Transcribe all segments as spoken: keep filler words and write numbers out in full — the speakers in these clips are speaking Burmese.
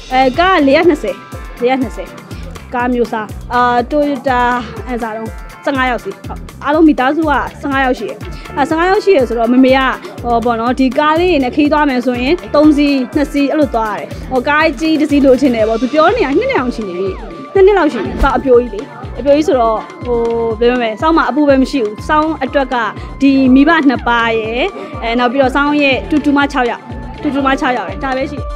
အဲကား၄၂၀၄၂၀ကားမျိုးစားအာတိုယိုတာအဲစားတော့ဆယ့်ငါးယောက်စီဟုတ်အားလုံးမိသားစုကဆယ့်ငါးယောက်ရှိတယ်အဲဆယ့်ငါးယောက်ရှိရဆိုတော့မမေကဟောပေါ့နော်ဒီကားလေးနဲ့ခီးသွားမယ်ဆိုရင်သုံးစီးနှစ်စီးအဲ့လိုသွားရတယ်ဟောကားကြီးတစ်စီးလိုချင်တယ်ပေါ့သူပြောနေတာနှစ်နှစ်အောင်ရှိနေပြီနှစ်နှစ်လောက်ရှိပြီစောက်အပြိုကြီးလေအပြိုကြီးဆိုတော့ဟိုဘယ်လိုမလဲစောင်းမအပူပဲမရှိဘူးစောင်းအတွက်ကဒီမိဘနှစ်ပါးရယ်အဲနောက်ပြီးတော့စောင်းရဲ့တူတူမ၆ယောက်တူတူမ၆ယောက်ရယ်ဒါပဲရှိ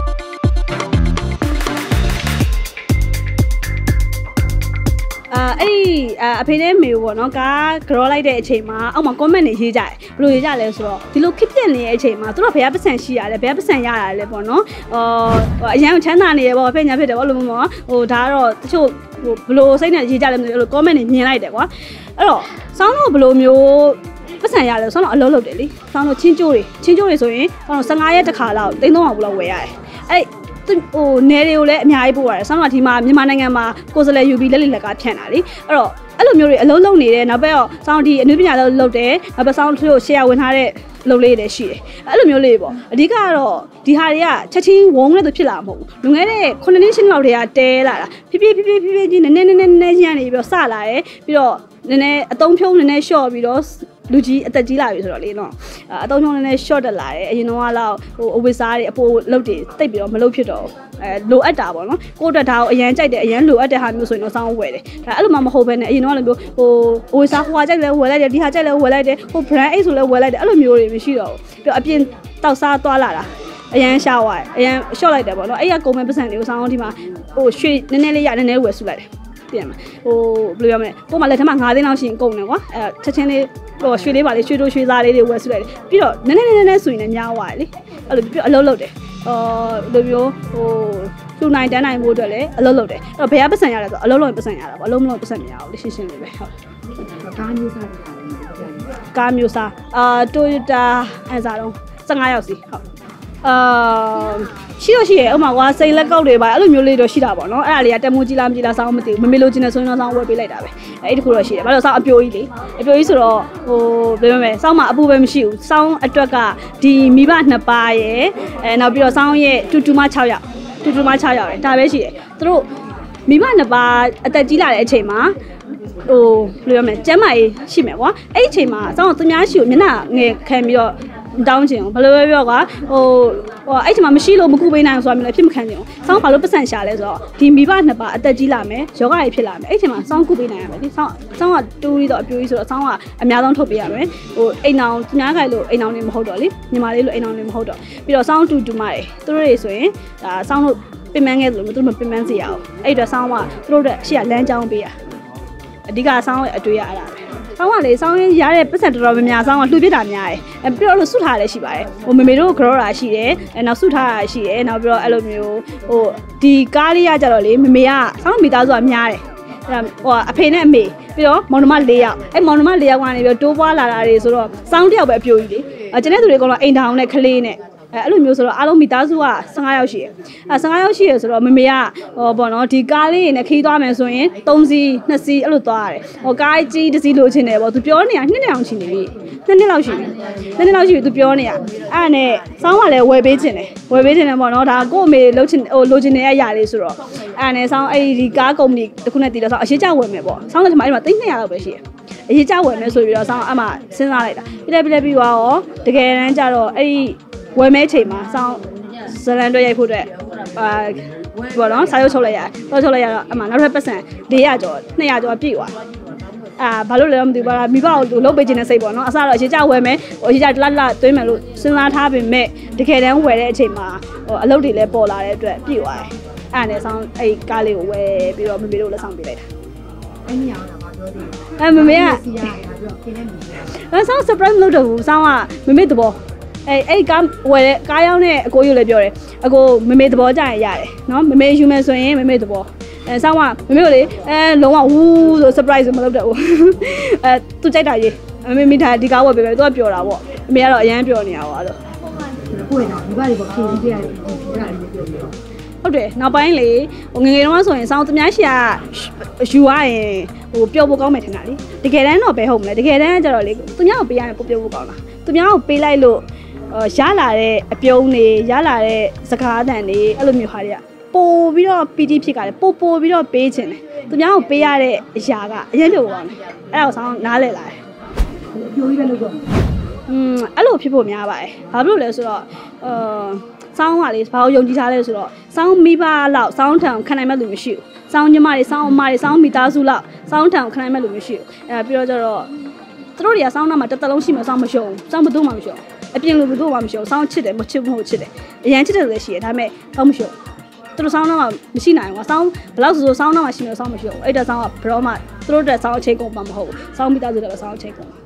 အာအဲ့ဒီအဖေနဲ့မေကိုပေါ့နော်ကားကြောလိုက်တဲ့အချိန်မှာအောက်မှာ comment တွေရေးကြတယ်ဘယ်လိုရေးကြလဲဆိုတော့ဒီလိုခစ်ပြက်နေတဲ့အချိန်မှာသူတို့ဘယ်ကပတ်စံရှိရလဲဘယ်ကပတ်စံရတာလဲပေါ့နော်အော်အရန်ချမ်းသာနေရပေါ့ဖေညာဖြစ်တယ်ပေါ့လို့မျိုးပေါ့ဟိုဒါကတော့တချို့ဟိုဘယ်လိုစိတ်နဲ့ရေးကြလဲမသိဘူးအဲ့လို comment တွေမြင်လိုက်တယ်ကွာအဲ့တော့စောင်းတော့ဘယ်လိုမျိုးပတ်စံရလဲစောင်းတော့အလုံးလုံးတယ်လေစောင်းတော့ချင်းကျိုးတွေချင်းကျိုးတွေဆိုရင်စောင်းတော့ဆယ့်ငါးရက်တစ်ခါလောက်တိန်းသုံးအောင်ဘူးလောက်ဝယ်ရတယ်အဲ့ဟိုနယ်တွေကိုလည်းအများကြီးပို့ရတယ်။ဆောင်းတော့ဒီမှာမြန်မာနိုင်ငံမှာကိုယ်စလဲယူပြီးလက်လက်လက်ကဖြန့်တာလေ။အဲ့တော့အဲ့လိုမျိုးတွေအလုံးလုံးနေတယ်နောက်ပဲတော့ဆောင်းဒီအနုပညာလုံးလုပ်တယ်နောက်ပဲဆောင်းတို့ share ဝင်ထားတဲ့လုပ်လေးတွေရှိတယ်။အဲ့လိုမျိုးလေးပေါ့။အဓိကကတော့ဒီဟာတွေကချက်ချင်းဝုန်းနဲ့သူဖြစ်လာမှာမဟုတ်ဘူး။လူငယ်တဲ့ခုနှစ်နှစ်ရှင်းလောက်တည်းကတဲလာတာ။ဖြည်းဖြည်းဖြည်းဖြည်းဖြည်းချင်းနည်းနည်းနည်းနည်းနည်းချင်းနေပြီးတော့စလာတယ်။ပြီးတော့နည်းနည်းအတုံးဖြုံးနည်းနည်း short ပြီးတော့လူကြီးအသက်ကြီးလာပြီဆိုတော့လေနော်အတုံးဖြုံးနည်းနည်း short တက်လာတယ်အရင်တော့ကတော့ဟိုအဝတ်စားတွေအပိုးလုတ်တွေတိတ်ပြီးတော့မလုတ်ဖြစ်တော့အဲလိုအပ်တာပေါ့နော်ကိုယ့်အတွက်ဒါကိုအရန်ကြိုက်တယ်အရန်လိုအပ်တဲ့ဟာမျိုးဆိုရင်တော့စောင်းဝယ်တယ်ဒါအဲ့လိုမှမဟုတ်ဘဲနဲ့အရင်တော့လည်းမျိုးဟိုအဝတ်စားဟိုဟာကြိုက်လဲဝယ်လိုက်တယ်ဒီဟာကြိုက်လဲဝယ်လိုက်တယ်ဟို brand အိတ်ဆိုလဲဝယ်လိုက်တယ်အဲ့လိုမျိုးတွေမရှိတော့ဘူးပြီးတော့အပြင်တောက်စားသွားလာတာအရန်ရှာသွားတယ်အရန် short လိုက်တယ်ပေါ့နော်အဲ့ရကုန်မဲ့ပတ်စံတွေကိုစောင်းဒီမှာဟိုရွှေနည်းနည်းလေးရနည်းနည်းဝယ်စုလိုက်တယ်ပြန်မှာဟိုဘယ်လိုပြောမလဲကို့မှာလက်ထက်မှာ၅သိန်းလောက်ရှိရင်ကုန်တယ်ကွာအဲချက်ချင်းလေးဟိုရွှေလေးပါလေးရွှေတို့ရွှေစားလေးတွေဝယ်စုလိုက်တယ်ပြီးတော့နည်းနည်းနည်းနည်းဆိုရင်လည်းများသွားတယ်လေအဲ့လိုပြီးအလုပ်လုပ်တယ်အော်လိုမျိုးဟိုလူနိုင်တန်းနိုင်ဖို့အတွက်လည်းအလုပ်လုပ်တယ်အဲ့တော့ဘယ်ကပတ်စံရလဲဆိုတော့အလုပ်လုပ်ရင်ပတ်စံရတာပေါ့အလုပ်မလုပ်ပတ်စံမရဘူးလေရှင်းရှင်းလေးပဲဟုတ်ကားမျိုးစားကားမျိုးစားအာတိုယိုတာအဲစားတော့ဆယ့်ငါးယောက်စီဟုတ်အာရှိတော့ရှိရဲ့ဥမာကွာစိန်လက်ကောက်တွေပါအဲ့လိုမျိုးလေးတော့ရှိတာပေါ့နော်အဲ့ဒါလေးကတက်မိုးကြီးလားမကြီးလားစောင်းမသိဘူးမမေလိုချင်တဲ့ဆိုရင်တော့စောင်းဝယ်ပေးလိုက်တာပဲအဲ့ဒီတခုတော့ရှိတယ်ဘာလို့စောင်းအပြိုကြီးလေအပြိုကြီးဆိုတော့ဟိုဘယ်လိုမလဲစောင်းမှာအပူပဲမရှိဘူးစောင်းအတွက်ကဒီမိဘနှစ်ပါးရယ်အဲနောက်ပြီးတော့စောင်းရဲ့တူတူမ၆ယောက်တူတူမ၆ယောက်ရယ်ဒါပဲရှိတယ်သူတို့မိဘနှစ်ပါးအသက်ကြီးလာတဲ့အချိန်မှာဟိုဘယ်လိုမလဲကျမ်းမာရေးရှိမယ်ကွာအဲ့ဒီအချိန်မှာစောင်းသူများရှိကိုမျက်နှာငယ်ခံပြီးတော့တောင်းချင်ဘယ်လိုပဲပြောကွာဟိုဟိုအဲ့ဒီမှာမရှိလို့မကူပေးနိုင်ဆိုတာမျိုးလည်းဖြစ်မခံချင်ဘူးစောင်းဘာလို့ပတ်စံရှာလဲဆိုတော့ဒီမိဘနှစ်ပါအသက်ကြီးလာမယ်ယောဂတွေဖြစ်လာမယ်အဲ့ဒီမှာစောင်းကူပေးနိုင်ရမယ်ဒီစောင်းစောင်းကတူးပြီးတော့အပြိုးကြီးဆိုတော့စောင်းကအများဆုံးထုတ်ပေးရမယ်ဟိုအိမ်အောင်သူများခိုင်လို့အိမ်အောင်နေမဟုတ်တော့လေညီမလေးလို့အိမ်အောင်နေမဟုတ်တော့ပြီးတော့စောင်းတူတူမတယ်သူတို့တွေဆိုရင်ဒါစောင်းတို့ပင်ပန်းခဲ့လို့သူတို့မပင်ပန်းစေရအောင်အဲ့ဒီတော့စောင်းကသူတို့တဲ့ရှေ့ကလမ်းကြောင်းပေးရအဓိကစောင်းရဲ့အတွေ့ရအဲ့ဒါပဲဆောင်းကလေဆောင်းရတဲ့ပတ်စံတော်တော်များများဆောင်းကလှူပြတာများတယ်အဲပြီးတော့လို့ဆုထားလည်းရှိပါတယ်ဟိုမေမေတို့ကရောတာရှိတယ်အဲနောက်ဆုထားတာရှိတယ်နောက်ပြီးတော့အဲ့လိုမျိုးဟိုဒီကားလေးကကြတော့လေမေမေကဆောင်းမိသားစုကများတယ်အဲ့ဟိုအဖေနဲ့အမေပြီးတော့မောင်နှမ၄ယောက်အဲမောင်နှမ၄ယောက်ကနေပြီးတော့တိုးပွားလာတာတွေဆိုတော့ဆောင်းတယောက်ပဲအပြိုကြီးလေအဲကျန်တဲ့သူတွေကတော့အိမ်ထောင်နဲ့ကလေးနဲ့အဲအဲ့လိုမျိုးဆိုတော့အားလုံးမိသားစုကဆယ့်ငါးယောက်ရှိတယ်အဲဆယ့်ငါးယောက်ရှိရဆိုတော့မမေကဟိုပေါ့နော်ဒီကားလေးနဲ့ခီးသွားမယ်ဆိုရင်သုံးစီးနှစ်စီးအဲ့လိုသွားရတယ်ဟိုကားကြီးတစ်စီးလိုချင်တယ်ပေါ့သူပြောနေတာနှစ်နှစ်အောင်ရှိနေပြီနှစ်နှစ်လောက်ရှိပြီနှစ်နှစ်လောက်ရှိပြီသူပြောနေတာအဲ့နဲ့စောင်းကလည်းဝယ်ပေးချင်တယ်ဝယ်ပေးချင်တယ်ပေါ့နော်ဒါကို့အမေလှုပ်ချင်ဟိုလိုချင်တဲ့အရာလေးဆိုတော့အဲ့နဲ့စောင်းအဲ့ဒီကားကုမ္ပဏီတစ်ခုနဲ့တည်တော့စောင်းအရှိကြဝယ်မယ်ပေါ့စောင်းလည်းဒီမှာအဲ့မှာသိန်းနှစ်ရာလောက်ပဲရှိတယ်အရေးကြဝယ်မယ်ဆိုပြီးတော့စောင်းအမှစဉ်းစားလိုက်တာပြလဲပြလဲပြီးတော့တကယ်တမ်းကျတော့အဲ့ဒီဝယ်မဲချိန်မှာစောင်းဇလန်တွေရိုက်ဖို့အတွက်အာဘောနော်စာရုပ်ချုပ်လိုက်ရတော့ချုပ်လိုက်ရတော့အမှနောက်ထပ်ပတ်စံ၄ရာကျော်၂ရာကျော်ပြည့်သွားအာဘာလို့လဲမသိဘူးပါမိဘကိုလုတ်ပေးခြင်းနဲ့စိတ်ပေါ့နော်အစတော့အရေးကြဝယ်မယ်ဟိုအရေးကြလတ်လတ်သွင်းမယ်လို့စဉ်းစားထားပေမဲ့တကယ်တမ်းဝယ်တဲ့အချိန်မှာဟိုအလုပ်တွေလည်းပေါ်လာတဲ့အတွက်ပြည့်သွားတယ်အဲ့ဒါနဲ့စောင်းအဲ့ကားလေးကိုဝယ်ပြီးတော့မမေတို့လက်ဆောင်ပေးလိုက်တာအဲ့ဒီအောင်တော့ပြောသေးတယ်အဲ့မမေကစီရတာပြီးတော့ခင်းနေပြီအဲ့ဆောင်း surprise မလုပ်တော့ဘူးစောင်းကမမေသဘောအဲ့အဲ့ကားဝယ်တဲ့ကားရောက်တဲ့အကိုကြီးလည်းပြောတယ်အကိုမမေသဘောကြရင်ရတယ်နော်မမေယူမယ်ဆိုရင်မမေသဘောအဲဆောင်းကမမေကိုလေအဲလုံးဝဝူးဆို surprise မလုပ်တော့ဘူးအဲသူကြိုက်တာကြီးမမေမိထားဒီကားဝယ်ပေးမယ်သူကပြောတာပေါ့အမေကတော့အရန်ပြောနေတာပေါ့အဲ့လိုကိုယ်တော့ဒီဘာတွေပေါ့ခင်းကြရတယ်အဲ့ဒါလေးပြောပြတော့ဟုတ်တယ်နောက်ပိုင်းလေဟိုငငယ်တုန်းကဆိုရင်စောင်းသမားရှိကယူရရင်ဟိုပျော်ဖို့ကောင်းမယ်ထင်တာလေတကယ်တမ်းတော့ဘယ်ဟုတ်မလဲတကယ်တမ်းကျတော့လေသူများကိုပေးရရင်ပို့ပျော်ဖို့ကောင်းတာသူများကိုပေးလိုက်လို့ရလာတဲ့အပြုံးတွေရလာတဲ့စကားအသံတွေအဲ့လိုမျိုးဟာတွေကပို့ပြီးတော့ P T ဖြစ်ကြတယ်ပို့ပို့ပြီးတော့ပေးခြင်းတယ်သူများကိုပေးရတဲ့အရာကအရင်ပြောပါမယ်အဲ့ဒါကိုဆောင်းနားလည်လာတယ်ပြိုကြီးပဲလို့တော့อืมအဲ့လိုဖြစ်ဖို့များပါတယ်ဘာဖြစ်လို့လဲဆိုတော့အာဆောင်းကလေဘာလို့ယုံကြည်ထားလဲဆိုတော့ဆောင်းမိဘလောက်ဆောင်းထံခံနိုင်မဲ့လူမရှိဘူးဆောင်းညီမတွေဆောင်းအမတွေဆောင်းမိသားစုလောက်ဆောင်းထံခံနိုင်မဲ့လူမရှိဘူးအဲပြီးတော့ကျတော့သူတို့တွေကဆောင်းနာမှာတစ်သက်လုံးရှိမှဆောင်းမရှုံဘူးဆောင်းဘယ်သူမှမရှုံအပြင်လူဘယ်သူမှမရှုံဆောင်းချစ်တယ်မချစ်ဘူးမဟုတ်ချစ်တယ်အရန်ချစ်တယ်လည်းရှိတယ်ဒါပေမဲ့ဆောင်းမရှုံသူတို့ဆောင်းနာမှာမရှိနိုင်ဘူးဆောင်းဘယ်လောက်ဆိုဆိုဆောင်းနာမှာရှိနေဆောင်းမရှုံအဲ့ဒါဆောင်းကဘယ်တော့မှသူတို့တက်ဆောင်းအချိန်ကုန်မှာမဟုတ်ဘူးဆောင်းမိသားစုတွေကဆောင်းအချိန်ကုန်